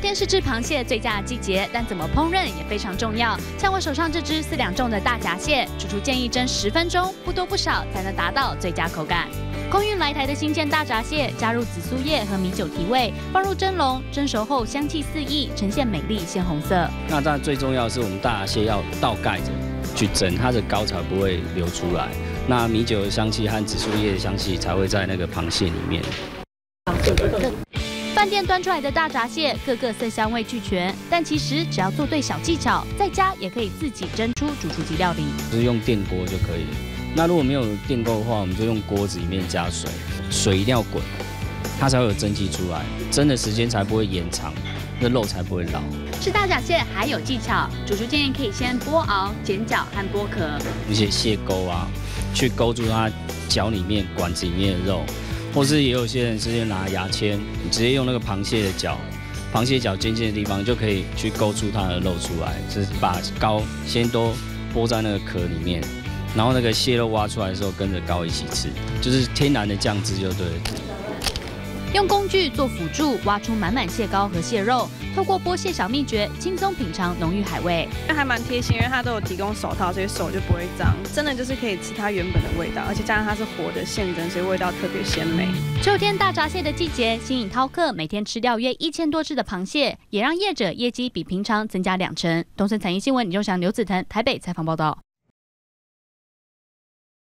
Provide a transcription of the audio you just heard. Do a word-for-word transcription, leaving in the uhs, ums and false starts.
天是吃螃蟹最佳季节，但怎么烹饪也非常重要。像我手上这只四两重的大闸蟹，主厨建议蒸十分钟，不多不少，才能达到最佳口感。空运来台的新鲜大闸蟹，加入紫苏叶和米酒提味，放入蒸笼，蒸熟后香气四溢，呈现美丽鲜红色。 那当然最重要的是，我们大闸蟹要倒盖着去蒸，它的膏才不会流出来。那米酒的香气和紫苏叶的香气才会在那个螃蟹里面。 饭店端出来的大闸蟹，个个色香味俱全，但其实只要做对小技巧，在家也可以自己蒸出主厨级料理。 就是用电锅就可以了。那如果没有电锅的话，我们就用锅子里面加水，水一定要滚，它才会有蒸汽出来，蒸的时间才不会延长，那肉才不会老。 吃大闸蟹还有技巧，主厨建议可以先剥螯、剪角和剥壳， 一些蟹钩啊，去勾住它脚里面、管子里面的肉。或是也有些人直接拿牙签，你直接用那个螃蟹的脚，螃蟹脚尖尖的地方就可以去勾出它的肉出来，就是把膏先都剥在那个壳里面，然后那个蟹肉挖出来的时候跟着膏一起吃，就是天然的酱汁就对了。 用工具做辅助，挖出满满蟹膏和蟹肉，透过剥蟹小秘诀，轻松品尝浓郁海味。 还蛮贴心，因为它都有提供手套，所以手就不会脏。真的就是可以吃它原本的味道，而且加上它是活的现蒸，所以味道特别鲜美。 秋天大闸蟹的季节，吸引饕客每天吃掉约一千多只的螃蟹，也让业者业绩比平常增加两成。东森产业新闻李仲祥、刘子腾台北采访报道。